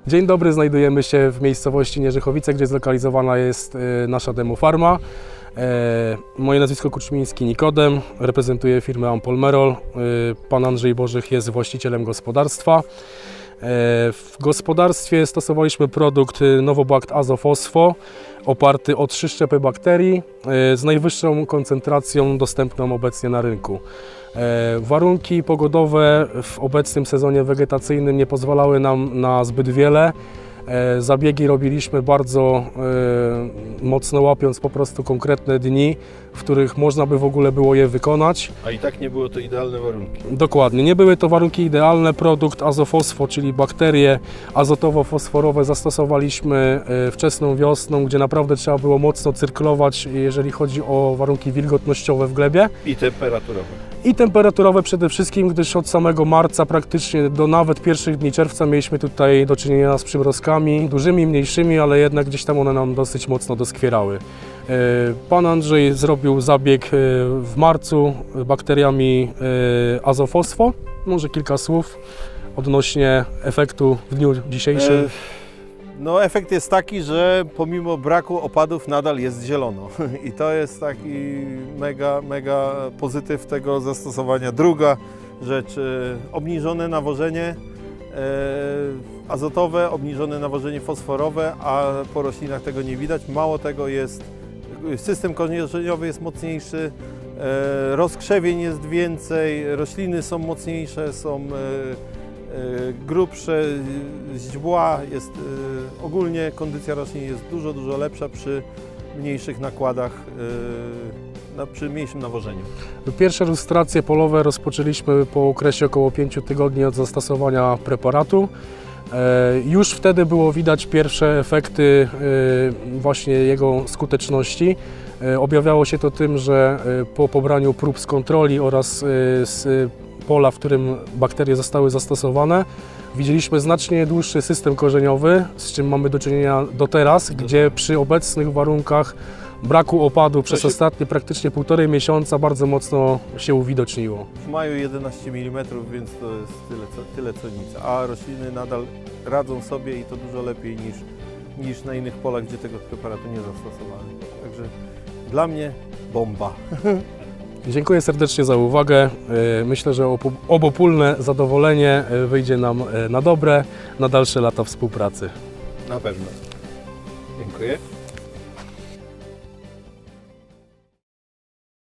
Dzień dobry, znajdujemy się w miejscowości Nierzychowice, gdzie zlokalizowana jest nasza demofarma. Moje nazwisko Kuczmiński Nikodem, reprezentuję firmę Ampolmerol. Pan Andrzej Bożych jest właścicielem gospodarstwa. W gospodarstwie stosowaliśmy produkt Novobakt Azofosfo oparty o 3 szczepy bakterii z najwyższą koncentracją dostępną obecnie na rynku. Warunki pogodowe w obecnym sezonie wegetacyjnym nie pozwalały nam na zbyt wiele. Zabiegi robiliśmy bardzo mocno, łapiąc po prostu konkretne dni, w których można by w ogóle było je wykonać. A i tak nie były to idealne warunki. Dokładnie, nie były to warunki idealne. Produkt azofosfo, czyli bakterie azotowo-fosforowe, zastosowaliśmy wczesną wiosną, gdzie naprawdę trzeba było mocno cyrklować, jeżeli chodzi o warunki wilgotnościowe w glebie. I temperaturowe. I temperaturowe przede wszystkim, gdyż od samego marca praktycznie do nawet pierwszych dni czerwca mieliśmy tutaj do czynienia z przymrozkami, dużymi, mniejszymi, ale jednak gdzieś tam one nam dosyć mocno doskwierały. Pan Andrzej zrobił zabieg w marcu bakteriami azofosfo. Może kilka słów odnośnie efektu w dniu dzisiejszym. No, efekt jest taki, że pomimo braku opadów nadal jest zielono i to jest taki mega pozytyw tego zastosowania. Druga rzecz, obniżone nawożenie azotowe, obniżone nawożenie fosforowe, a po roślinach tego nie widać. Mało tego, system korzeniowy jest mocniejszy, rozkrzewień jest więcej, rośliny są mocniejsze, są grubsze, źdźbła, ogólnie kondycja roślin jest dużo lepsza przy mniejszych nakładach, przy mniejszym nawożeniu. Pierwsze lustracje polowe rozpoczęliśmy po okresie około 5 tygodni od zastosowania preparatu. Już wtedy było widać pierwsze efekty właśnie jego skuteczności. Objawiało się to tym, że po pobraniu prób z kontroli oraz z pola, w którym bakterie zostały zastosowane, widzieliśmy znacznie dłuższy system korzeniowy, z czym mamy do czynienia do teraz, gdzie przy obecnych warunkach braku opadu przez ostatnie praktycznie 1,5 miesiąca bardzo mocno się uwidoczniło. W maju 11 mm, więc to jest tyle co nic, a rośliny nadal radzą sobie i to dużo lepiej niż na innych polach, gdzie tego preparatu nie zastosowali. Także dla mnie bomba. Dziękuję serdecznie za uwagę. Myślę, że obopólne zadowolenie wyjdzie nam na dobre, na dalsze lata współpracy. Na pewno. Dziękuję.